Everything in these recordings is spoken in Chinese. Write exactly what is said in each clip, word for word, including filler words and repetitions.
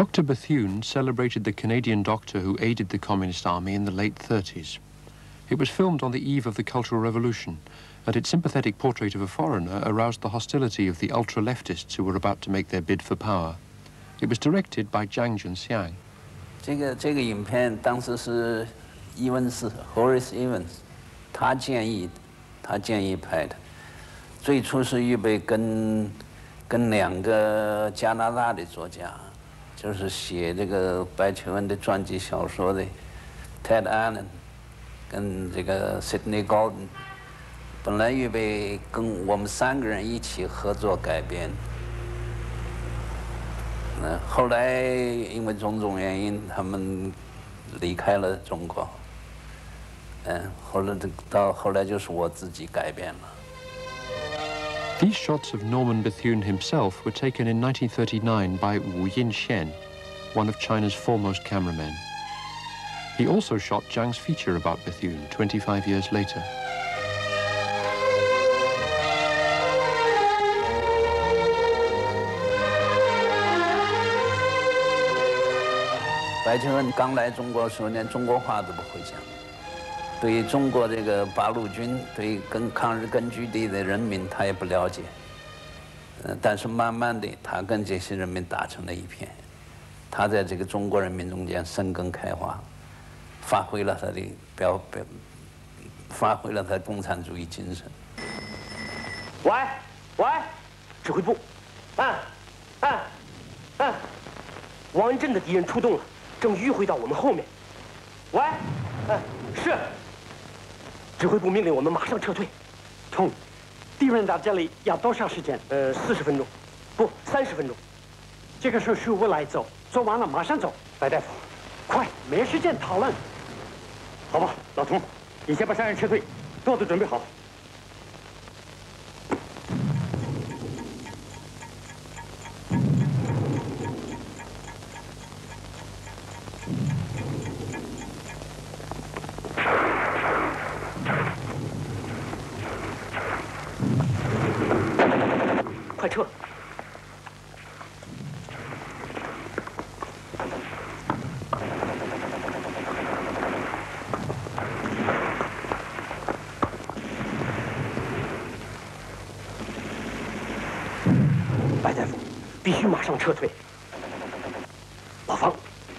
Doctor Bethune celebrated the Canadian doctor who aided the Communist Army in the late thirties. It was filmed on the eve of the Cultural Revolution, and its sympathetic portrait of a foreigner aroused the hostility of the ultra-leftists who were about to make their bid for power. It was directed by Zhang Junxiang. 这个这个影片当时是伊文斯 Horace Evans， 他建议他建议拍的，最初是预备跟跟两个加拿大的作家，就是写这个白求恩的传记小说的 Ted Allen 跟这个 Sidney Gordon， 本来预备跟我们三个人一起合作改编。 嗯，后来因为种种原因，他们离开了中国。嗯，后来到后来就是我自己改编了。 These shots of Norman Bethune himself were taken in nineteen thirty-nine by Wu Yinxian, one of China's foremost cameramen. He also shot Zhang's feature about Bethune twenty-five years later. 白求恩刚来中国的时候，连中国话都不会讲。对于中国这个八路军，对于跟抗日根据地的人民，他也不了解。嗯，但是慢慢的，他跟这些人民打成了一片。他在这个中国人民中间生根开花，发挥了他的表表，发挥了他共产主义精神。 喂，喂，指挥部，按，按，按，王恩镇的敌人出动了。 正迂回到我们后面。喂，哎，是。指挥部命令我们马上撤退。冲，敌人到这里要多少时间？呃，四十分钟，不，三十分钟。这个事是我来做，做完了马上走。白大夫，快，没时间讨论。好吧，老童，你先把山人撤退，桌子准备好。 快撤！白大夫，必须马上撤退。老方，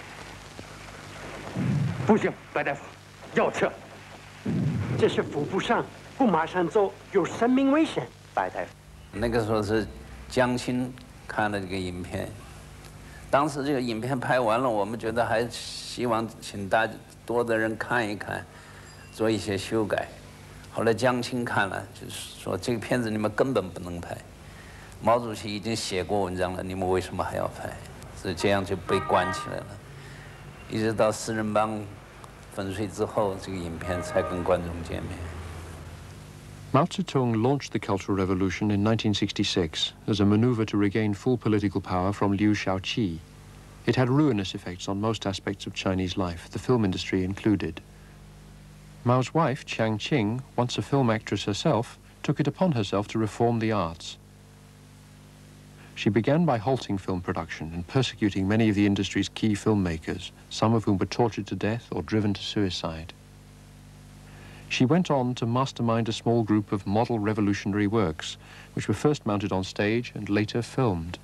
不行，白大夫，要撤。这是腹部伤，不马上走有生命危险。白大夫。 那个时候是江青看了这个影片，当时这个影片拍完了，我们觉得还希望请大家多的人看一看，做一些修改。后来江青看了，就是说这个片子你们根本不能拍，毛主席已经写过文章了，你们为什么还要拍？所以这样就被关起来了，一直到四人帮粉碎之后，这个影片才跟观众见面。 Mao Zedong launched the Cultural Revolution in nineteen sixty-six as a maneuver to regain full political power from Liu Shaoqi. It had ruinous effects on most aspects of Chinese life, the film industry included. Mao's wife, Chiang Qing, once a film actress herself, took it upon herself to reform the arts. She began by halting film production and persecuting many of the industry's key filmmakers, some of whom were tortured to death or driven to suicide. She went on to mastermind a small group of model revolutionary works, which were first mounted on stage and later filmed.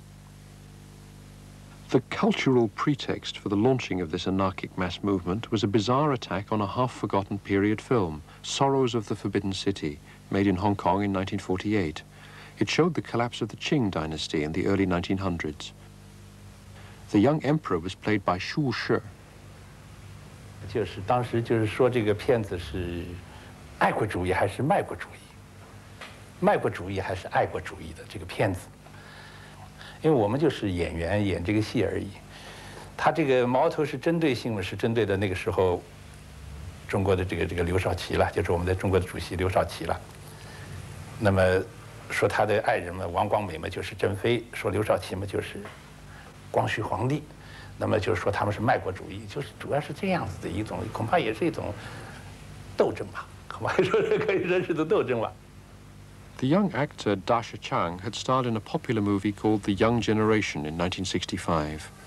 The cultural pretext for the launching of this anarchic mass movement was a bizarre attack on a half-forgotten period film, Sorrows of the Forbidden City, made in Hong Kong in nineteen forty-eight. It showed the collapse of the Qing dynasty in the early nineteen hundreds. The young emperor was played by Shu Shi. 就是当时就是说这个片子是爱国主义还是卖国主义？卖国主义还是爱国主义的这个片子？因为我们就是演员演这个戏而已。他这个矛头是针对性的，是针对的那个时候中国的这个这个刘少奇了，就是我们的中国的主席刘少奇了。那么说他的爱人嘛，王光美嘛就是珍妃，说刘少奇嘛就是光绪皇帝。 那么就是说他们是卖国主义，就是主要是这样子的一种，恐怕也是一种斗争吧，恐怕说是可以说是的斗争吧。 The young actor Da Shichang had starred in a popular movie called The Young Generation in nineteen sixty-five.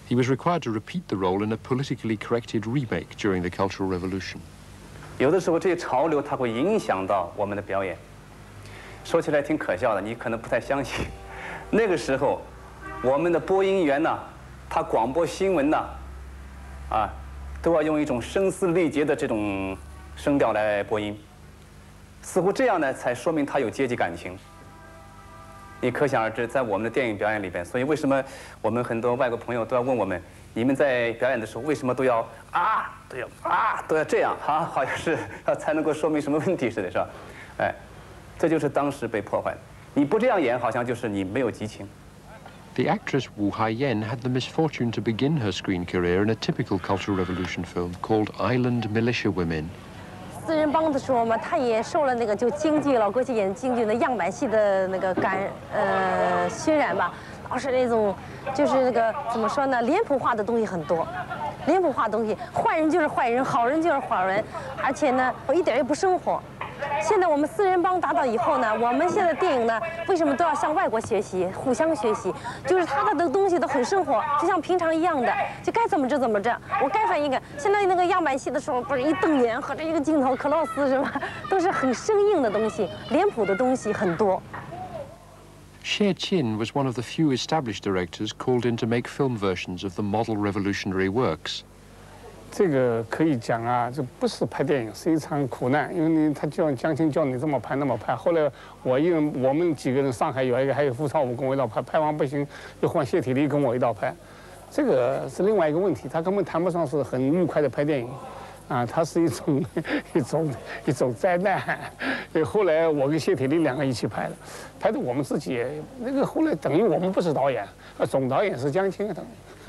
He was required to repeat the role in a politically corrected remake during the Cultural Revolution. 有的时候这些潮流它会影响到我们的表演。说起来挺可笑的，你可能不太相信。那个时候，我们的播音员呢，他广播新闻呢，啊，都要用一种声嘶力竭的这种声调来播音，似乎这样呢才说明他有阶级感情。你可想而知，在我们的电影表演里边，所以为什么我们很多外国朋友都要问我们，你们在表演的时候为什么都要啊，都要啊，都要这样啊，好像是才能够说明什么问题似的，是吧？哎。 这就是当时被破坏的。你不这样演，好像就是你没有激情。 The actress Wu Haiyan had the misfortune to begin her screen career in a typical Cultural Revolution film called Island Militia Women. 四人帮的时候嘛，她也受了那个就京剧老歌剧演京剧的样板戏的那个感呃熏染吧，老是那种就是那个怎么说呢，脸谱化的东西很多，脸谱化的东西，坏人就是坏人，好人就是好人，而且呢，我一点也不生活。 现在我们四人帮达到以后呢，我们现在电影呢，为什么都要向外国学习，互相学习？就是他的东西都很生活，就像平常一样的，就该怎么着怎么着。我该反应个，现在那个样板戏的时候，不是一瞪眼和这一个镜头，克劳斯是吧？都是很生硬的东西，脸谱的东西很多。 Xie Jin was one of the few established directors called in to make film versions of the model revolutionary works. 这个可以讲啊，这不是拍电影，是一场苦难。因为你他叫江青叫你这么拍那么拍，后来我一人我们几个人，上海有一个还有傅超武跟我一道拍，拍完不行，又换谢铁力跟我一道拍，这个是另外一个问题，他根本谈不上是很愉快的拍电影，啊，它是一种一种一种灾难。后来我跟谢铁力两个一起拍的，拍的我们自己那个后来等于我们不是导演，总导演是江青等于。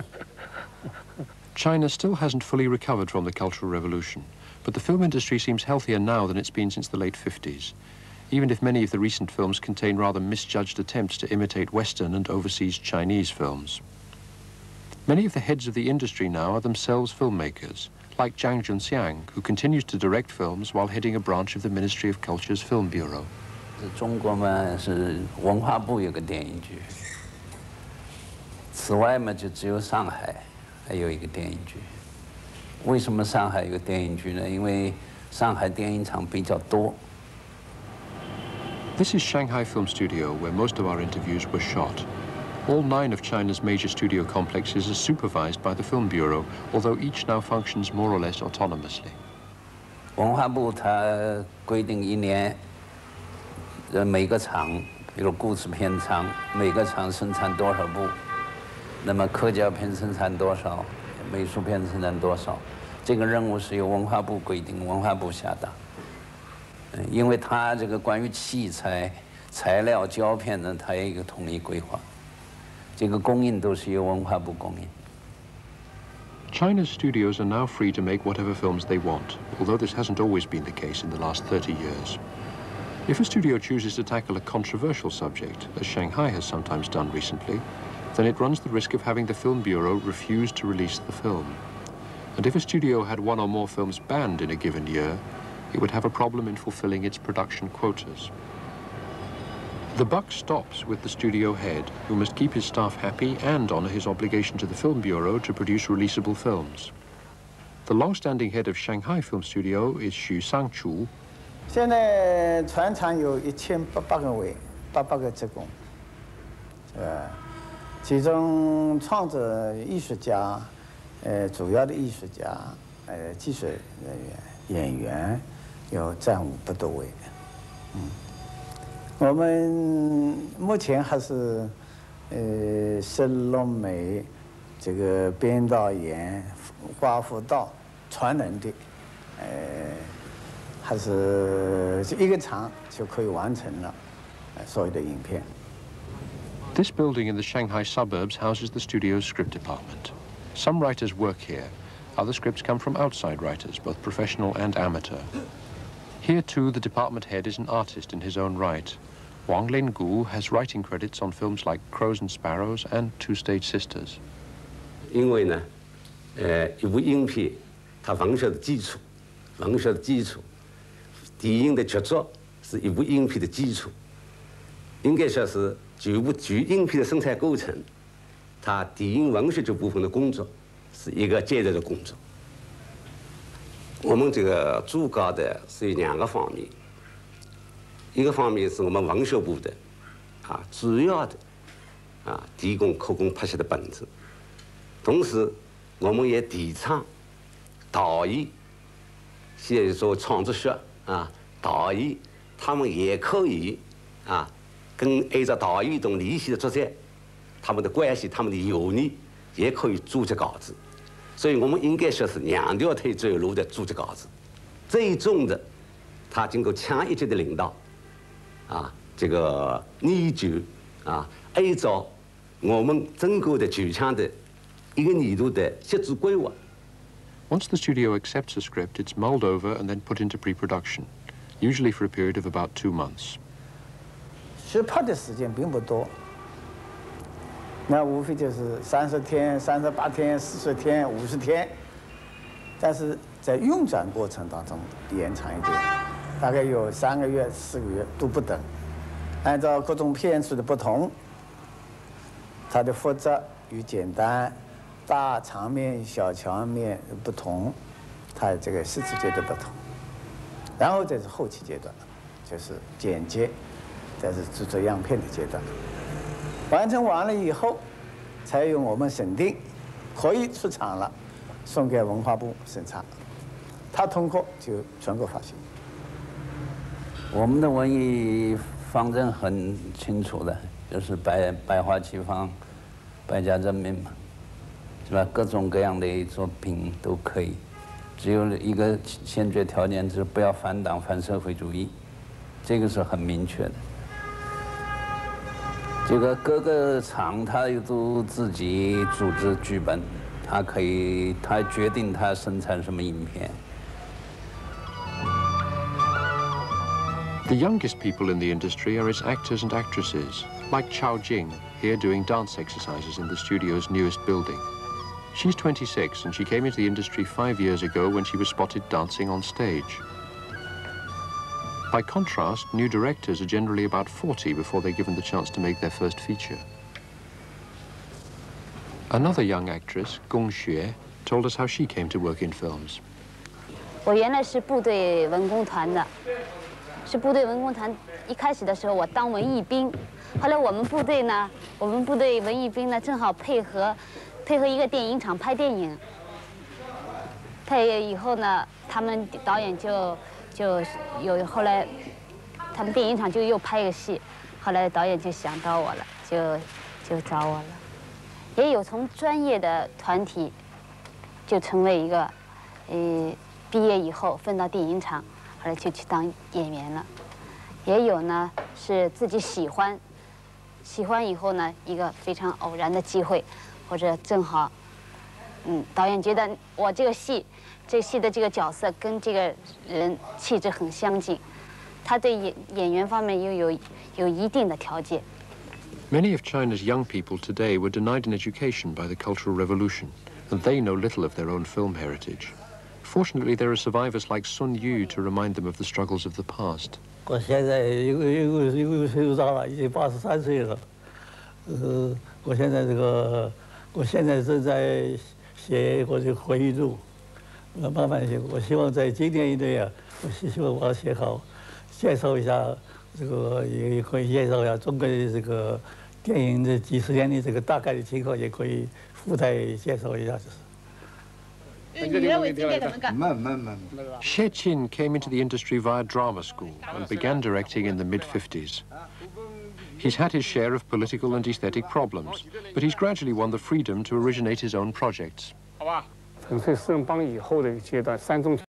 China still hasn't fully recovered from the Cultural Revolution, but the film industry seems healthier now than it's been since the late fifties, even if many of the recent films contain rather misjudged attempts to imitate Western and overseas Chinese films. Many of the heads of the industry now are themselves filmmakers, like Zhang Junxiang, who continues to direct films while heading a branch of the Ministry of Culture's Film Bureau. 中国嘛是文化部有个电影局，此外嘛就只有上海。 还有一个电影局，为什么上海有个电影局呢？因为上海电影厂比较多。 This is Shanghai Film Studio, where most of our interviews were shot. All nine of China's major studio complexes are supervised by the Film Bureau, although each now functions more or less autonomously. 文化部它规定一年，呃每个厂，比如故事片厂，每个厂生产多少部。 那么客家片生产多少，美术片生产多少，这个任务是由文化部规定，文化部下达。嗯，因为它这个关于器材、材料、胶片呢，它有一个统一规划，这个供应都是由文化部供应。 China's studios are now free to make whatever films they want, although this hasn't always been the case in the last thirty years. If a studio chooses to tackle a controversial subject, as Shanghai has sometimes done recently, then it runs the risk of having the Film Bureau refuse to release the film. And if a studio had one or more films banned in a given year, it would have a problem in fulfilling its production quotas. The buck stops with the studio head, who must keep his staff happy and honor his obligation to the Film Bureau to produce releasable films. The long-standing head of Shanghai Film Studio is Xu Sangchu. 现在全场有一千八百个位，八百个职工，呃。 其中创作艺术家，呃，主要的艺术家，呃，技术人员、演员，有占五百多位。嗯，我们目前还是，呃，石龙梅，这个编导演、画辅导全能的，呃，还是一个场就可以完成了，呃，所有的影片。 This building in the Shanghai suburbs houses the studio's script department. Some writers work here. Other scripts come from outside writers, both professional and amateur. Here, too, the department head is an artist in his own right. Wang Lingu has writing credits on films like Crows and Sparrows and Two Stage Sisters. 因为呢，呃，一部影片，它文学的基础，文学的基础，电影的剧作是一部影片的基础，应该说是。 就一部剧影片的生产过程， 他电影文学这部分的工作是一个阶段的工作。我们这个主搞的是有两个方面，一个方面是我们文学部的啊主要的啊提供可供拍摄的本子，同时我们也提倡导演，现在说创作学啊导演，他们也可以啊跟按照导演一种联系的作者，他们的关系，他们的友谊也可以组织稿子。所以我们应该说是两条腿走路的组织稿子。最终的，他经过强一级的领导，啊，这个研究啊，按照我们整个的剧场的一个年度的设置规划。 Once the studio accepts a script, it's mulled over and then put into pre-production, usually for a period of about two months. 实拍的时间并不多，那无非就是三十天、三十八天、四十天、五十天，但是在运转过程当中延长一点，大概有三个月、四个月都不等。按照各种片数的不同，它的复杂与简单、大场面、小场面不同，它这个设置阶段不同。然后这是后期阶段，就是剪接，这是制作样片的阶段。完成完了以后，才由我们审定，可以出厂了，送给文化部审查，他通过就全国发行。 我们的文艺方针很清楚的，就是百百花齐放，百家争鸣嘛，是吧？各种各样的作品都可以，只有一个先决条件就是不要反党反社会主义，这个是很明确的。这个各个厂他都自己组织剧本，他可以他决定他生产什么影片。 The youngest people in the industry are its actors and actresses, like Xie Jin, here doing dance exercises in the studio's newest building. She's twenty-six and she came into the industry five years ago when she was spotted dancing on stage. By contrast, new directors are generally about forty before they're given the chance to make their first feature. Another young actress, Gong Xue, told us how she came to work in films. 我原来是部队文工团的，是部队文工团。一开始的时候，我当文艺兵，后来我们部队呢，我们部队文艺兵呢，正好配合，配合一个电影厂拍电影。配以后呢，他们导演就。就有后来，他们电影厂就又拍个戏，后来导演就想到我了，就就找我了。也有从专业的团体，就成为一个，呃，毕业以后分到电影厂，后来就去当演员了。也有呢是自己喜欢，喜欢以后呢一个非常偶然的机会，或者正好，嗯，导演觉得我这个戏。这戏的这个角色跟这个人气质很相近，他对演演员方面又有有一定的条件。 Many of China's young people today were denied an education by the Cultural Revolution, and they know little of their own film heritage. Fortunately, there are survivors like Sun Yu to remind them of the struggles of the past. 我现在因为因为因为岁数大了，已经八十三岁了。呃，我现在这个，我现在正在写我的回忆录。 呃，慢慢写。我希望在今年以内啊，我希希望我要写好，介绍一下这个，也可以介绍一下中国的这个电影的几十年的这个大概的情况，也可以附带介绍一下，就是。 Xie Jin came into the industry via drama school and began directing in the mid fifties. He's had his share of political and aesthetic problems, but he's gradually won the freedom to originate his own projects. 粉碎四人帮以后的一个阶段，三中。